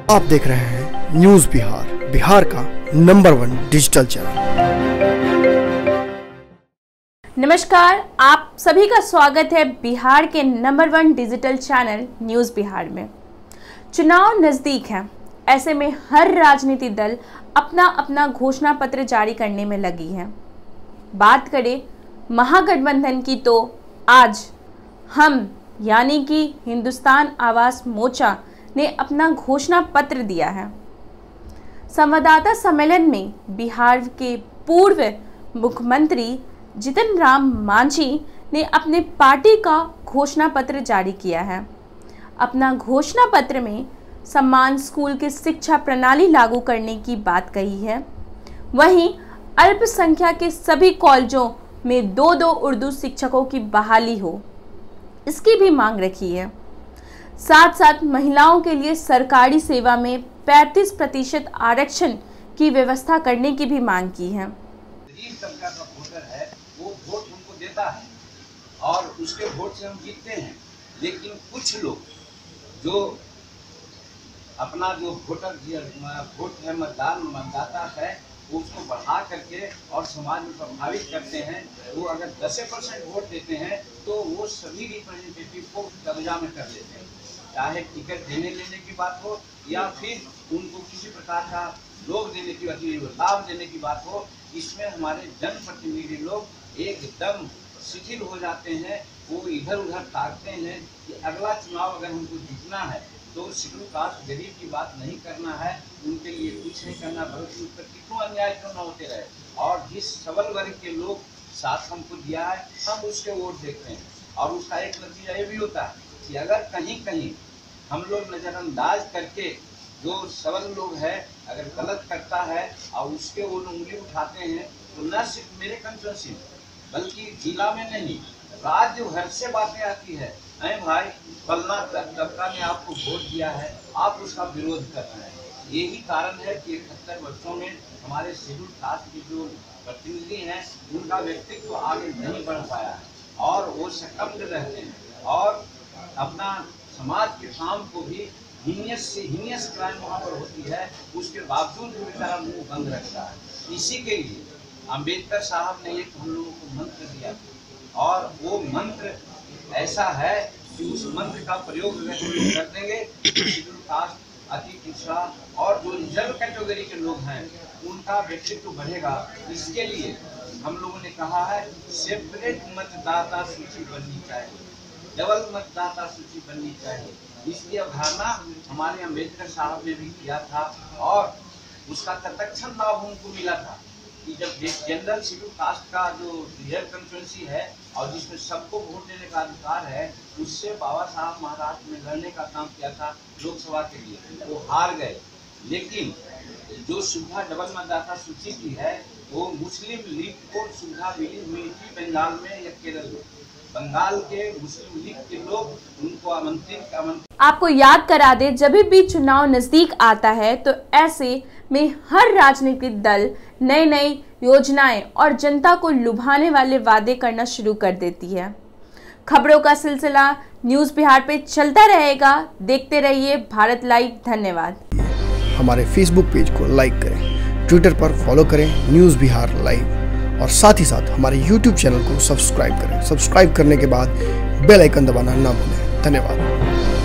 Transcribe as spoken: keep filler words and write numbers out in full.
आप देख रहे हैं न्यूज बिहार, बिहार का नंबर वन डिजिटल चैनल। नमस्कार, आप सभी का स्वागत है बिहार के number one digital channel news Bihar में। चुनाव नजदीक है, ऐसे में हर राजनीतिक दल अपना अपना घोषणा पत्र जारी करने में लगी है। बात करें महागठबंधन की तो आज हम यानी कि हिंदुस्तान आवाज मोर्चा ने अपना घोषणा पत्र दिया है। संवाददाता सम्मेलन में बिहार के पूर्व मुख्यमंत्री जीतन राम मांझी ने अपने पार्टी का घोषणा पत्र जारी किया है। अपना घोषणा पत्र में सम्मान स्कूल की शिक्षा प्रणाली लागू करने की बात कही है। वहीं अल्पसंख्यक के सभी कॉलेजों में दो दो उर्दू शिक्षकों की बहाली हो, इसकी भी मांग रखी है। साथ साथ महिलाओं के लिए सरकारी सेवा में पैंतीस प्रतिशत आरक्षण की व्यवस्था करने की भी मांग की है। गरीब तबका का वोटर है, वो वोट हमको देता है और उसके वोट से हम जीतते हैं। लेकिन कुछ लोग जो अपना जो वोटर वोट है, मतदान मतदाता है, उसको बढ़ा करके और समाज में प्रभावित करते हैं। वो अगर दस परसेंट वोट देते हैं तो वो सभी रिप्रेजेंटेटिव को कब्जा में कर लेते हैं, चाहे टिकट देने लेने की बात हो या फिर उनको किसी प्रकार का लोग देने की लाभ देने की बात हो। इसमें हमारे जनप्रतिनिधि लोग एकदम शिथिल हो जाते हैं। वो इधर उधर ताकते हैं कि अगला चुनाव अगर हमको जीतना है तो शेड्यूल कास्ट गरीब की बात नहीं करना है, उनके लिए कुछ नहीं करना, बल्कि उस पर कितना अन्याय क्यों न होते रहे। और जिस सबल वर्ग के लोग साथ हमको दिया है, हम उसके वोट देखते हैं। और उसका एक नतीजा ये भी होता है कि अगर कहीं कहीं हम लोग नज़रअंदाज करके जो सबल लोग हैं अगर गलत करता है और उसके वो उंगली उठाते हैं, तो न सिर्फ मेरे कंस्टिट्यूंसी बल्कि जिला में नहीं, राज्य भर से बातें आती है, अरे भाई फलना तबका ने आपको वोट दिया है, आप उसका विरोध कर रहे हैं। यही कारण है कि इकहत्तर वर्षों में हमारे शेड्यूल कास्ट के जो प्रतिनिधि हैं उनका व्यक्तित्व आगे नहीं बढ़ पाया है और वो सकम्ड रहते हैं और अपना समाज के काम को भी हीनियस से हीनियस क्राइम वहाँ पर होती है, उसके बावजूद भी बेचारा मुंह बंद रखता है। इसी के लिए अम्बेडकर साहब ने एक हम लोगों को मंत्र दिया और वो मंत्र ऐसा है कि उस मंत्र का प्रयोग कर देंगे शेड्यूल कास्ट, अति पिछड़ा और जो रिजर्व कैटेगरी के लोग हैं उनका व्यक्तित्व बढ़ेगा। इसके लिए हम लोगों ने कहा है सेपरेट मतदाता सूची बननी चाहिए, डबल मतदाता सूची बननी चाहिए। इसकी अवधारणा हमारे अम्बेडकर साहब ने भी किया था और उसका तत्क्षण लाभ उनको मिला था कि जब जनरल शेड्यूल कास्ट का जो रिजर्व कंस्टिट्यूंसी है और जिसमें सबको वोट देने का अधिकार है, उससे बाबा साहब महाराष्ट्र में लड़ने का काम किया था लोकसभा के लिए, वो हार गए। लेकिन जो सुविधा डबल मतदाता सूची की है वो मुस्लिम लीग को सुविधा मिली हुई थी बंगाल में या केरल में। बंगाल के मुस्लिम लीग के लोग उनको आमंत्रित आमंत्रित आपको याद करा दे, जब भी चुनाव नजदीक आता है तो ऐसे में हर राजनीतिक दल नई नई योजनाएं और जनता को लुभाने वाले वादे करना शुरू कर देती है। खबरों का सिलसिला न्यूज बिहार पे चलता रहेगा, देखते रहिए भारत लाइव। धन्यवाद। हमारे फेसबुक पेज को लाइक करें, ट्विटर पर फॉलो करें न्यूज बिहार लाइव और साथ ही साथ हमारे यूट्यूब चैनल को सब्सक्राइब करें। सब्सक्राइब करने के बाद बेल आइकन दबाना ना भूलें। धन्यवाद।